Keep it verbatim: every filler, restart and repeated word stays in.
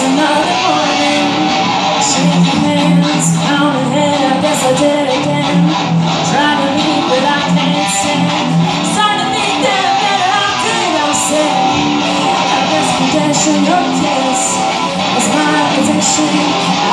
another morning. Shaking hands, pounding head, I guess I did it again. Trying to leave, but I can't stand. Starting to think that better I did, I said. At this condition, your kiss is my addiction.